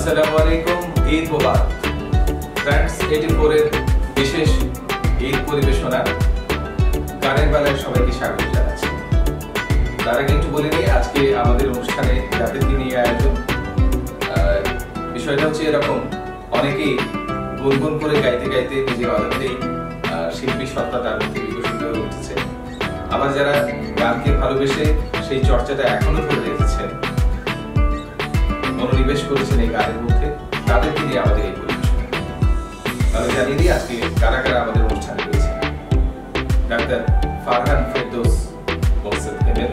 আসসালামু আলাইকুম, ঈদ মোবারক। ফ্রেন্ডস 84 এর বিশেষ ঈদ পরিবেশনা গানের বেলায় সবাইকে স্বাগত জানাচ্ছি। তার আগে একটু বলে নিই, আজকে আমাদের অনুষ্ঠানে যাদেরকে নিয়ে আয়োজন, বিষয়টা হচ্ছে এরকম, অনেকেই গুনগুন করে গাইতে গাইতে নিজের অজান্তেই শিল্পী সত্তা তার মধ্যে বিকশিত হয়ে উঠেছে। আবার যারা গানকে ভালোবেসে সেই চর্চাটা এখনো ধরে রেখেছেন, মনোনিবেশ করেছেন এই গানের মধ্যে, তাদেরকে নিয়ে আমাদের এই পরিবেশনা। তাহলে জানিয়ে দিই আজকে কারা কারা আমাদের অনুষ্ঠানে রয়েছে। ডাক্তার ফারহান ফেরদৌস মোকসেদ এমএল,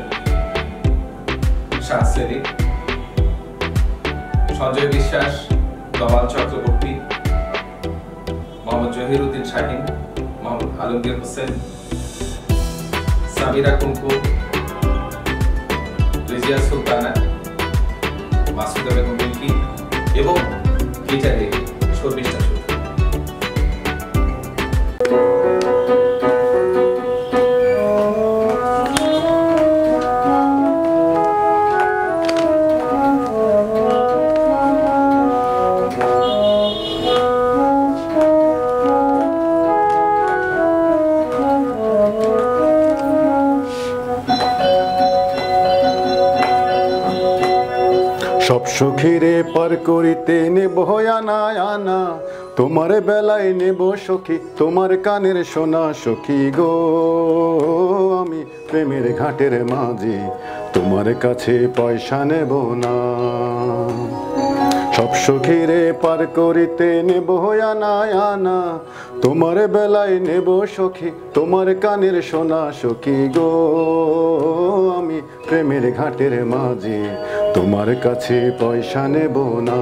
শাহ সেলিম, সঞ্জয় বিশ্বাস, তমাল চক্রবর্তী, মোহাম্মদ জহিরুদ্দিন শাহিন, মোহাম্মদ আলমগীর হোসেন, সামিরা কুমকু, রিজিয়া সুলতানা, মাসুদা বেগম মিল্কি এবং গিটারে শর্মিষ্ঠা সুলতানা। সব সখীরে পার করিতে নেব আনা আনা, তোমার বেলায় নেব সখী তোমার কানের সোনা। সখী গো আমি প্রেমের ঘাটের মাঝি, তোমার কাছে পয়সা নেব না। সব সখীরে পার করিতে নেব আনা আনা, তোমার বেলায় নেব সখী তোমার কানের সোনা। সখী গো আমি প্রেমের ঘাটের মাঝি, তোমার কাছে পয়সা নেব না।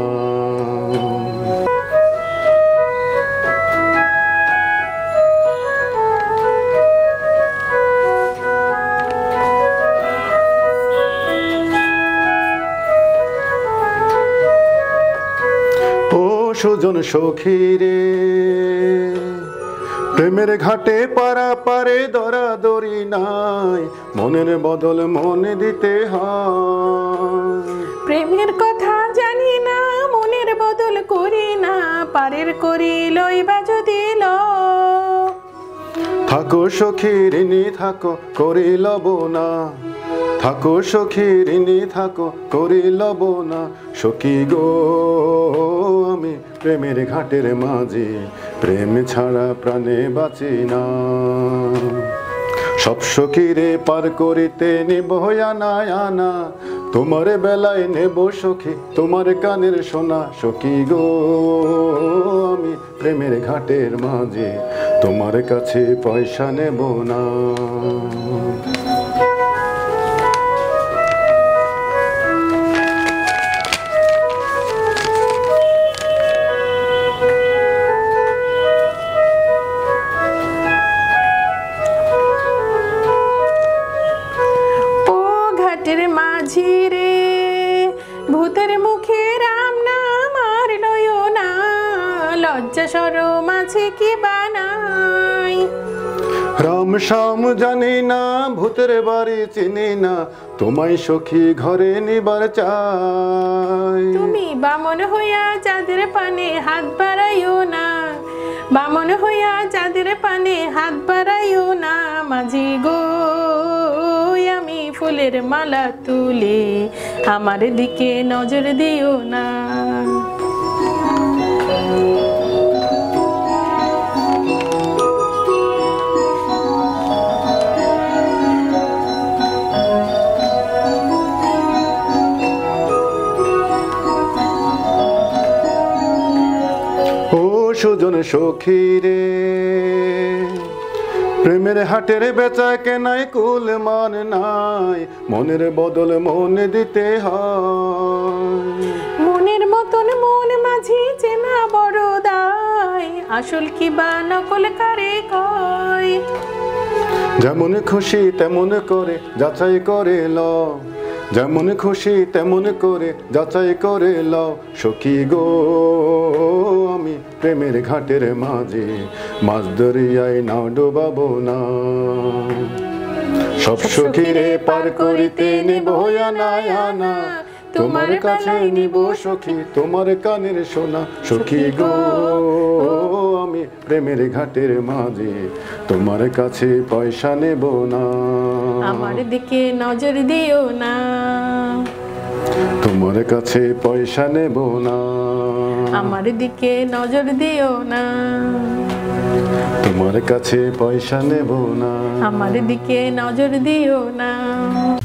ও সুজন সখী রে, প্রেমের ঘাটে পারা পারে দরাদরি নাই, মনের বদল মনে দিতে হয়। প্রেমের কথা জানি না, মনের বদল করি না, পারের করি লইবা যদি ল। থাকো সখী ঋণী থাকো করি লব না, থাকো সখী ঋণী থাকো করি লব না। সখী গো আমি প্রেমের ঘাটের মাঝি, প্রেম ছাড়া প্রাণে বাঁচি না। সব সখীরে পার করিতে নেব আনা আনা, তোমার বেলায় নেব সখী তোমার কানের সোনা। সখী গো আমি প্রেমের ঘাটের মাঝি, তোমার কাছে পয়সা নেব না। মাঝি রে ভূতের মুখে রাম নাম আর লয় না, লজ্জা শরম আছে কি বানাই। রাম শাম জানি না, ভূতের বাড়ি চিনি না, তোমায় সখী ঘরে নিবার চাই। তুমি বামন হইয়া যাদের পানে হাত বাড়াইও না, বামন হইয়া যাদের পানে হাত বাড়াইও না। মাঝি গো আমি ফুলের মালা তুলে, আমার দিকে নজর দিও না। ও সুজন সখী রে, প্রেমের হাটের বেচা কেনায় কুল মান নাই, মনের বদল মন দিতে হয়। মনের মতন মন মাঝি চেনা বড় দায়, আসল কি বা নকল কারে কয়। যেমন খুশি তেমন করে যাচাই করে লও, যেমন খুশি তেমন করে যাচাই করে লও। সখী গো আমি প্রেমের ঘাটের মাঝি, মাছ দরিয়ায় নাও ডোবাবো না। সব সখীরে পার করিতে নেব আনা আনা, তোমার কাছে নিব সখী তোমার কানের সোনা সখী গো আমি প্রেমের ঘাটের মাঝে তোমার কাছে পয়সা নেব না আমার দিকে নজর দিও না তোমার কাছে পয়সা নেব না আমার দিকে নজর দিও না তোমার কাছে পয়সা নেব না আমার দিকে নজর দিও না